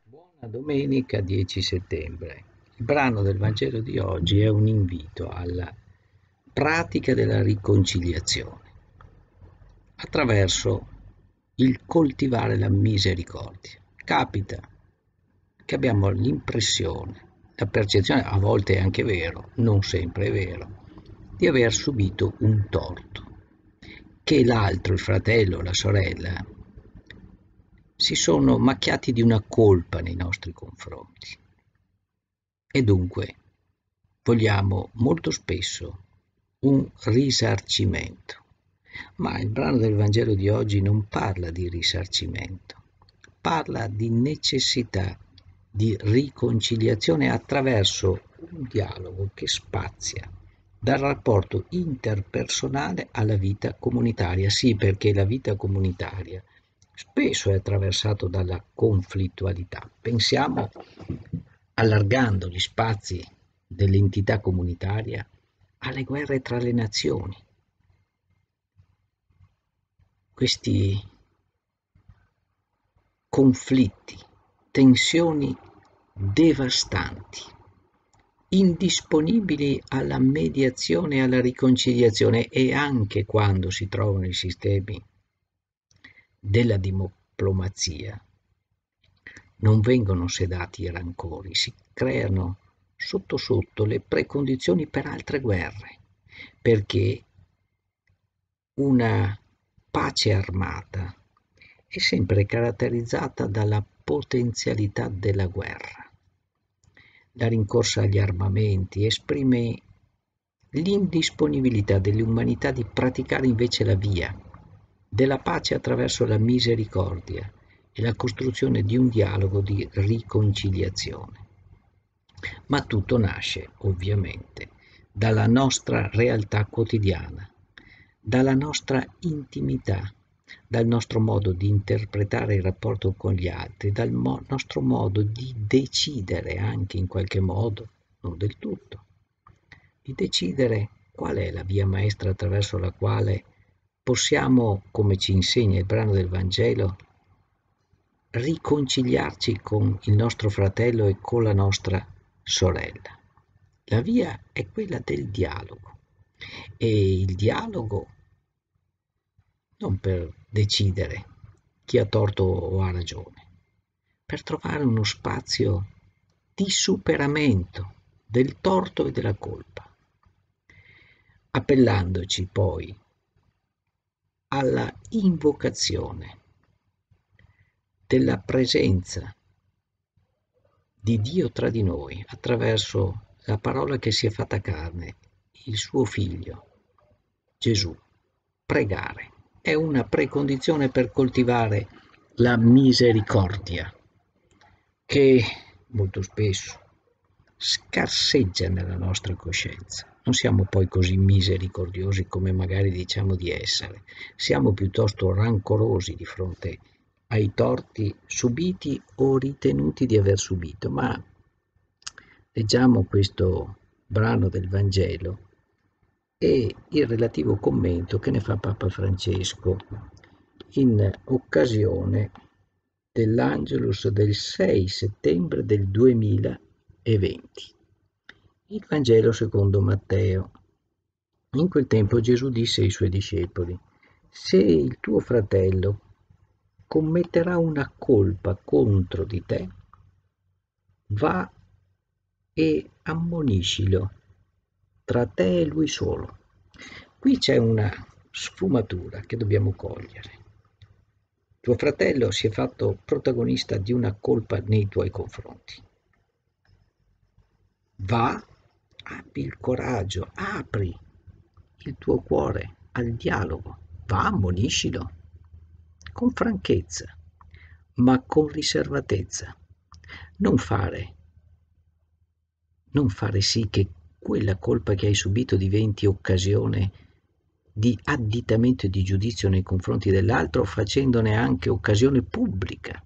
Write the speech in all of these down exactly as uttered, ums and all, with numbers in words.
Buona domenica dieci settembre. Il brano del Vangelo di oggi è un invito alla pratica della riconciliazione attraverso il coltivare la misericordia. Capita che abbiamo l'impressione, la percezione, a volte è anche vero, non sempre è vero, di aver subito un torto, che l'altro, il fratello, la sorella, si sono macchiati di una colpa nei nostri confronti e dunque vogliamo molto spesso un risarcimento. Ma il brano del Vangelo di oggi non parla di risarcimento, parla di necessità di riconciliazione attraverso un dialogo che spazia dal rapporto interpersonale alla vita comunitaria. Sì, perché la vita comunitaria spesso è attraversato dalla conflittualità. Pensiamo, allargando gli spazi dell'entità comunitaria, alle guerre tra le nazioni. Questi conflitti, tensioni devastanti, indisponibili alla mediazione e alla riconciliazione, e anche quando si trovano i sistemi della diplomazia, non vengono sedati i rancori, si creano sotto sotto le precondizioni per altre guerre, perché una pace armata è sempre caratterizzata dalla potenzialità della guerra. La rincorsa agli armamenti esprime l'indisponibilità dell'umanità di praticare invece la via della pace attraverso la misericordia e la costruzione di un dialogo di riconciliazione. Ma tutto nasce, ovviamente, dalla nostra realtà quotidiana, dalla nostra intimità, dal nostro modo di interpretare il rapporto con gli altri, dal mo- nostro modo di decidere anche in qualche modo, non del tutto, di decidere qual è la via maestra attraverso la quale possiamo, come ci insegna il brano del Vangelo, riconciliarci con il nostro fratello e con la nostra sorella. La via è quella del dialogo, e il dialogo non per decidere chi ha torto o ha ragione, per trovare uno spazio di superamento del torto e della colpa, appellandoci poi alla invocazione della presenza di Dio tra di noi attraverso la parola che si è fatta carne, il suo figlio Gesù. Pregare è una precondizione per coltivare la misericordia, che molto spesso scarseggia nella nostra coscienza. Non siamo poi così misericordiosi come magari diciamo di essere, siamo piuttosto rancorosi di fronte ai torti subiti o ritenuti di aver subito. Ma leggiamo questo brano del Vangelo e il relativo commento che ne fa Papa Francesco in occasione dell'Angelus del sei settembre del duemilaventi. Il Vangelo secondo Matteo. In quel tempo Gesù disse ai suoi discepoli: se il tuo fratello commetterà una colpa contro di te, va e ammoniscilo tra te e lui solo. Qui c'è una sfumatura che dobbiamo cogliere. Tuo fratello si è fatto protagonista di una colpa nei tuoi confronti. Va, abbi il coraggio, apri il tuo cuore al dialogo, va, ammoniscilo con franchezza, ma con riservatezza. Non fare, non fare sì che quella colpa che hai subito diventi occasione di additamento e di giudizio nei confronti dell'altro, facendone anche occasione pubblica,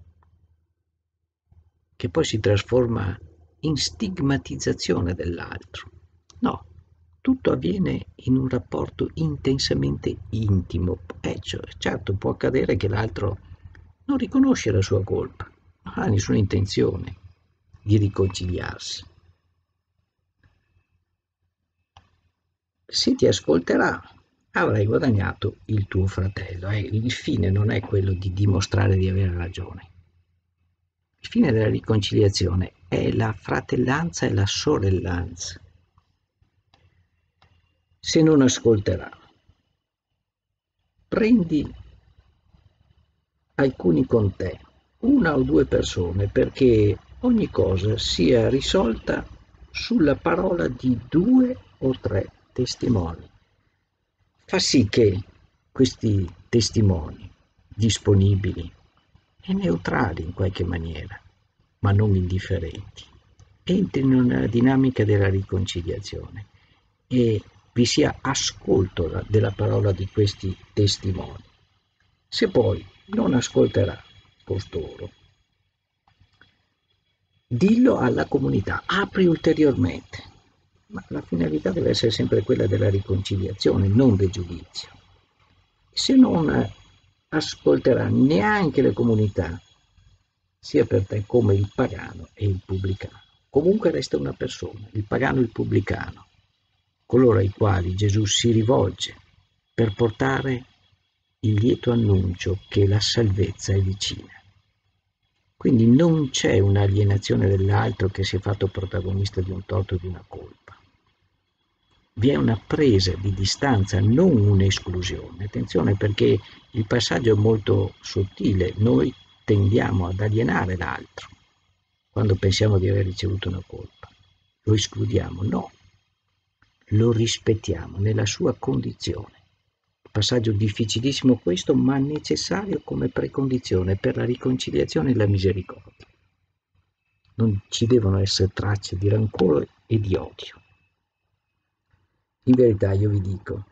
che poi si trasforma in stigmatizzazione dell'altro. No, tutto avviene in un rapporto intensamente intimo. Eh, cioè, certo, può accadere che l'altro non riconosce la sua colpa, non ha nessuna intenzione di riconciliarsi. Se ti ascolterà, avrai guadagnato il tuo fratello. Eh, il fine non è quello di dimostrare di avere ragione. Il fine della riconciliazione è la fratellanza e la sorellanza. Se non ascolterà, prendi alcuni con te, una o due persone, perché ogni cosa sia risolta sulla parola di due o tre testimoni. Fa sì che questi testimoni disponibili e neutrali in qualche maniera, ma non indifferenti, entrino nella dinamica della riconciliazione e vi sia ascolto della parola di questi testimoni. Se poi non ascolterà costoro, dillo alla comunità, apri ulteriormente, ma la finalità deve essere sempre quella della riconciliazione, non del giudizio. Se non ascolterà neanche le comunità, sia per te come il pagano e il pubblicano, comunque resta una persona, il pagano e il pubblicano, coloro ai quali Gesù si rivolge per portare il lieto annuncio che la salvezza è vicina. Quindi non c'è un'alienazione dell'altro che si è fatto protagonista di un torto o di una colpa. Vi è una presa di distanza, non un'esclusione. Attenzione, perché il passaggio è molto sottile. Noi tendiamo ad alienare l'altro quando pensiamo di aver ricevuto una colpa. Lo escludiamo? No, lo rispettiamo nella sua condizione. Passaggio difficilissimo questo, ma necessario come precondizione per la riconciliazione e la misericordia. Non ci devono essere tracce di rancore e di odio. In verità io vi dico,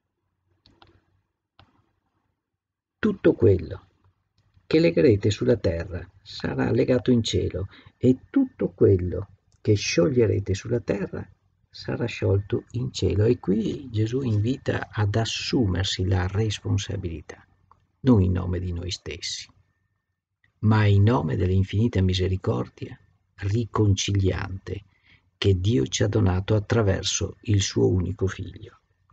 tutto quello che legherete sulla terra sarà legato in cielo e tutto quello che scioglierete sulla terra sarà sciolto in cielo. E qui Gesù invita ad assumersi la responsabilità, non in nome di noi stessi, ma in nome dell'infinita misericordia riconciliante che Dio ci ha donato attraverso il suo unico Figlio.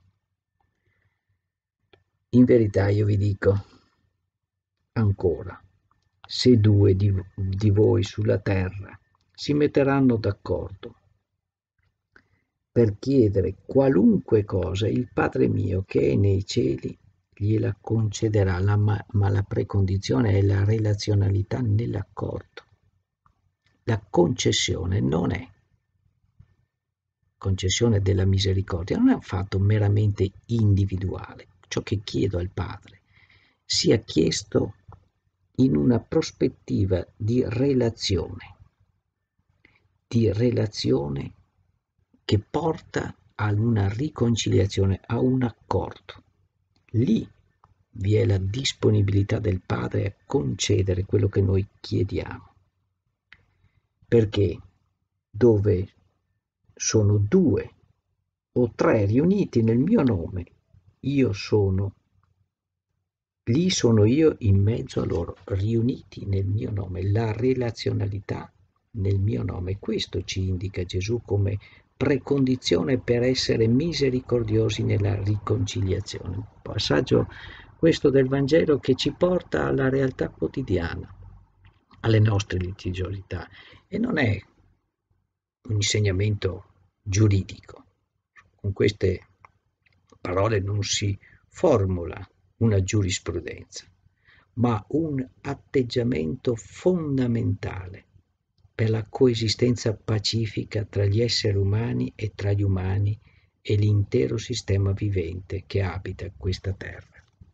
In verità io vi dico ancora, se due di, di voi sulla terra si metteranno d'accordo per chiedere qualunque cosa, il Padre mio che è nei cieli gliela concederà, la, ma, ma la precondizione è la relazionalità nell'accordo. La concessione non è concessione della misericordia, non è un fatto meramente individuale. Ciò che chiedo al Padre sia chiesto in una prospettiva di relazione, di relazione che porta a una riconciliazione, a un accordo. Lì vi è la disponibilità del Padre a concedere quello che noi chiediamo. Perché dove sono due o tre riuniti nel mio nome, io sono, lì sono io in mezzo a loro, riuniti nel mio nome, la relazionalità nel mio nome. Questo ci indica Gesù come precondizione per essere misericordiosi nella riconciliazione. Un passaggio questo del Vangelo che ci porta alla realtà quotidiana, alle nostre litigiosità, e non è un insegnamento giuridico. Con queste parole non si formula una giurisprudenza, ma un atteggiamento fondamentale per la coesistenza pacifica tra gli esseri umani e tra gli umani e l'intero sistema vivente che abita questa terra.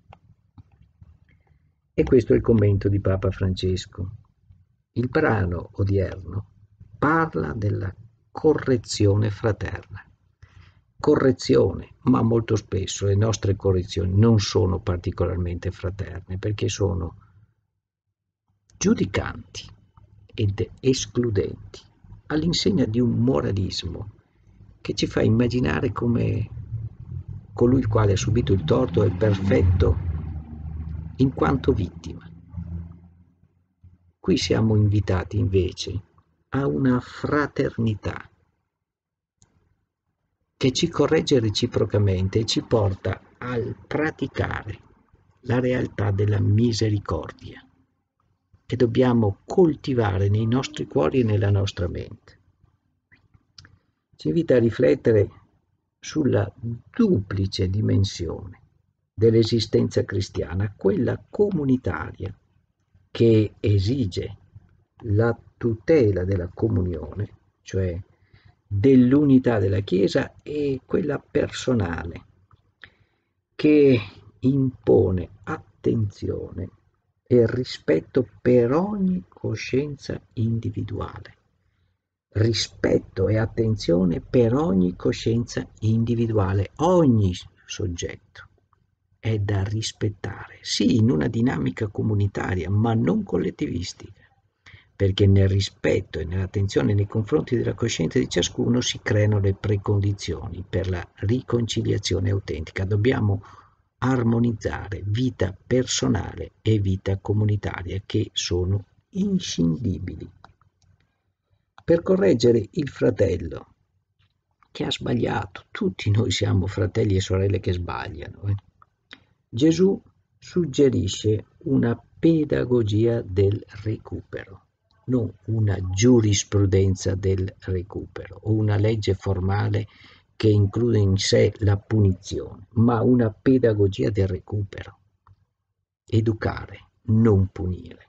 E questo è il commento di Papa Francesco. Il brano odierno parla della correzione fraterna. Correzione, ma molto spesso le nostre correzioni non sono particolarmente fraterne perché sono giudicanti ed escludenti, all'insegna di un moralismo che ci fa immaginare come colui il quale ha subito il torto è perfetto in quanto vittima. Qui siamo invitati invece a una fraternità che ci corregge reciprocamente e ci porta al praticare la realtà della misericordia che dobbiamo coltivare nei nostri cuori e nella nostra mente. Ci invita a riflettere sulla duplice dimensione dell'esistenza cristiana, quella comunitaria, che esige la tutela della comunione, cioè dell'unità della Chiesa, e quella personale, che impone attenzione e rispetto per ogni coscienza individuale. Rispetto e attenzione per ogni coscienza individuale, ogni soggetto è da rispettare, sì, in una dinamica comunitaria, ma non collettivistica, perché nel rispetto e nell'attenzione nei confronti della coscienza di ciascuno si creano le precondizioni per la riconciliazione autentica. Dobbiamo armonizzare vita personale e vita comunitaria, che sono inscindibili. Per correggere il fratello che ha sbagliato, tutti noi siamo fratelli e sorelle che sbagliano, eh? Gesù suggerisce una pedagogia del recupero, non una giurisprudenza del recupero o una legge formale che include in sé la punizione, ma una pedagogia del recupero. Educare, non punire.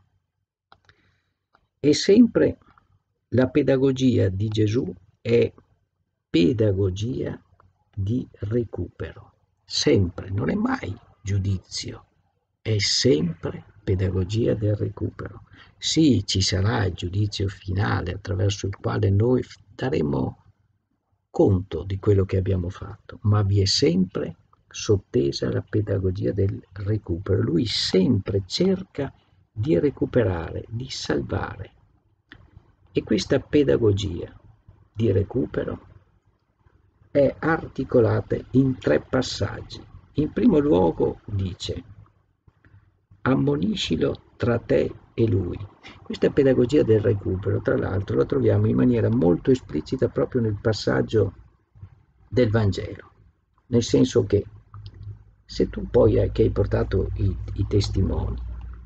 E sempre la pedagogia di Gesù è pedagogia di recupero, sempre, non è mai giudizio, è sempre pedagogia del recupero. Sì, ci sarà il giudizio finale attraverso il quale noi daremo conto di quello che abbiamo fatto, ma vi è sempre sottesa la pedagogia del recupero. Lui sempre cerca di recuperare, di salvare. E questa pedagogia di recupero è articolata in tre passaggi. In primo luogo dice: ammoniscilo tra te e lui. Questa pedagogia del recupero, tra l'altro, la troviamo in maniera molto esplicita proprio nel passaggio del Vangelo, nel senso che se tu poi hai, che hai portato i, i testimoni,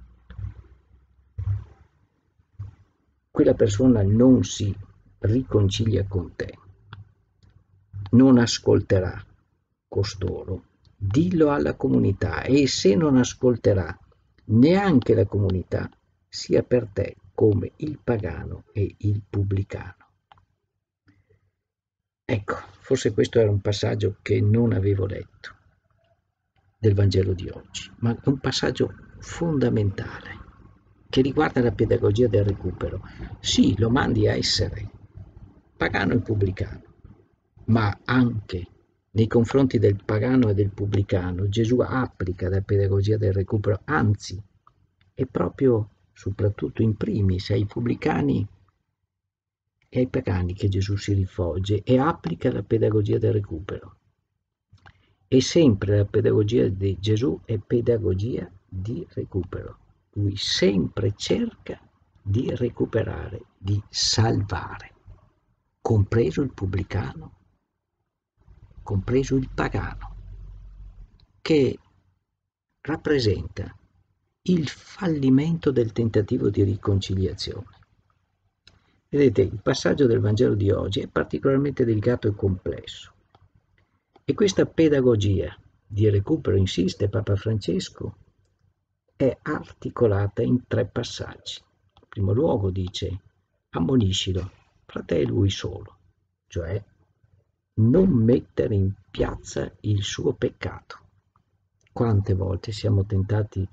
quella persona non si riconcilia con te, non ascolterà costoro, dillo alla comunità, e se non ascolterà neanche la comunità, sia per te come il pagano e il pubblicano. Ecco, forse questo era un passaggio che non avevo letto del Vangelo di oggi, ma è un passaggio fondamentale che riguarda la pedagogia del recupero. Sì, lo mandi a essere pagano e pubblicano, ma anche nei confronti del pagano e del pubblicano Gesù applica la pedagogia del recupero, anzi è proprio, soprattutto in primis, ai pubblicani e ai pagani che Gesù si rivolge e applica la pedagogia del recupero. E sempre la pedagogia di Gesù è pedagogia di recupero. Lui sempre cerca di recuperare, di salvare, compreso il pubblicano, compreso il pagano, che rappresenta il fallimento del tentativo di riconciliazione. Vedete, il passaggio del Vangelo di oggi è particolarmente delicato e complesso. E questa pedagogia di recupero, insiste Papa Francesco, è articolata in tre passaggi. In primo luogo dice: ammoniscilo fra te e lui solo, cioè non mettere in piazza il suo peccato. Quante volte siamo tentati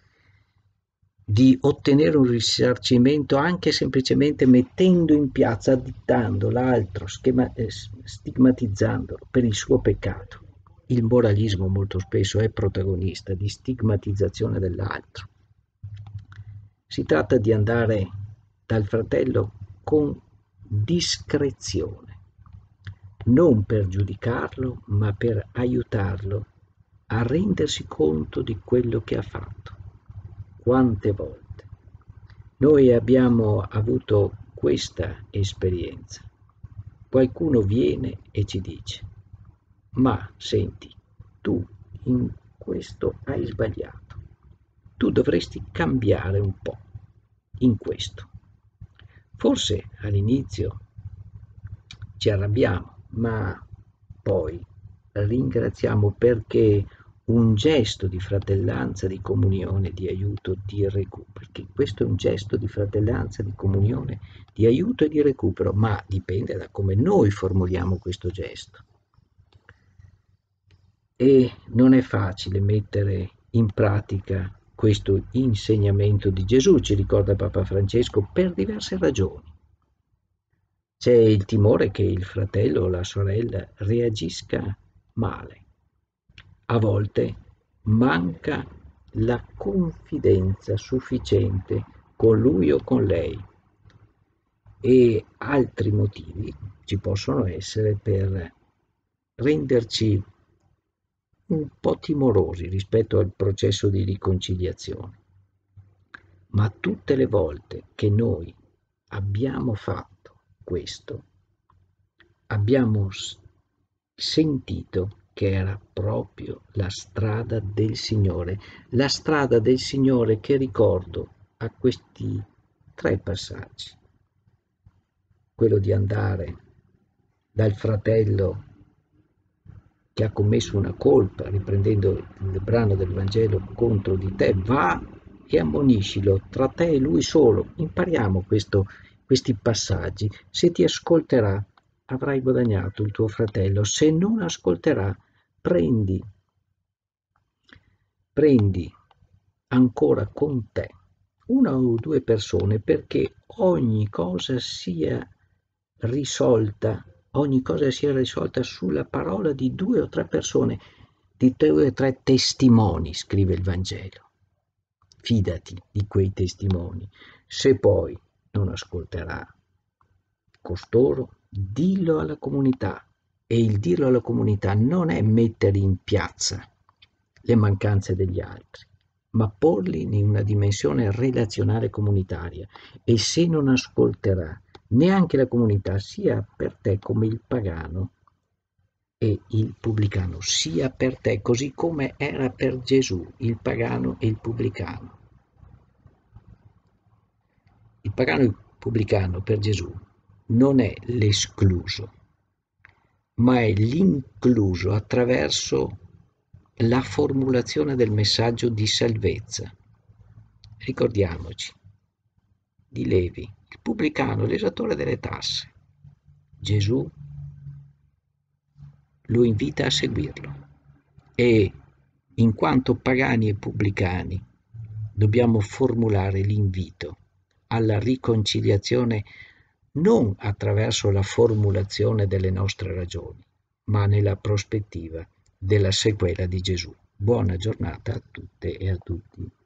di ottenere un risarcimento anche semplicemente mettendo in piazza, additando l'altro, schema, eh, stigmatizzandolo per il suo peccato. Il moralismo molto spesso è protagonista di stigmatizzazione dell'altro. Si tratta di andare dal fratello con discrezione, non per giudicarlo, ma per aiutarlo a rendersi conto di quello che ha fatto. Quante volte Noi abbiamo avuto questa esperienza. Qualcuno viene e ci dice: ma senti, tu in questo hai sbagliato, tu dovresti cambiare un po' in questo. Forse all'inizio ci arrabbiamo, ma poi ringraziamo perché un gesto di fratellanza, di comunione, di aiuto, di recupero, perché questo è un gesto di fratellanza, di comunione, di aiuto e di recupero, ma dipende da come noi formuliamo questo gesto. E non è facile mettere in pratica questo insegnamento di Gesù, ci ricorda Papa Francesco, per diverse ragioni. C'è il timore che il fratello o la sorella reagisca male. A volte manca la confidenza sufficiente con lui o con lei, e altri motivi ci possono essere per renderci un po' timorosi rispetto al processo di riconciliazione. Ma tutte le volte che noi abbiamo fatto questo, abbiamo sentito che era proprio la strada del Signore, la strada del Signore che ricordo a questi tre passaggi. Quello di andare dal fratello che ha commesso una colpa, riprendendo il brano del Vangelo contro di te, va e ammoniscilo tra te e lui solo. Impariamo questo, questi passaggi. Se ti ascolterà, avrai guadagnato il tuo fratello. Se non ascolterà, prendi, prendi ancora con te una o due persone perché ogni cosa sia risolta, ogni cosa sia risolta sulla parola di due o tre persone, di due o tre testimoni, scrive il Vangelo. Fidati di quei testimoni. Se poi non ascolterà costoro, dillo alla comunità. E il dirlo alla comunità non è mettere in piazza le mancanze degli altri, ma porli in una dimensione relazionale comunitaria. E se non ascolterà neanche la comunità, sia per te come il pagano e il pubblicano, sia per te, così come era per Gesù, il pagano e il pubblicano. Il pagano e il pubblicano per Gesù non è l'escluso, ma è l'incluso attraverso la formulazione del messaggio di salvezza. Ricordiamoci di Levi, il pubblicano, l'esattore delle tasse. Gesù lo invita a seguirlo e, in quanto pagani e pubblicani, dobbiamo formulare l'invito alla riconciliazione non attraverso la formulazione delle nostre ragioni, ma nella prospettiva della sequela di Gesù. Buona giornata a tutte e a tutti.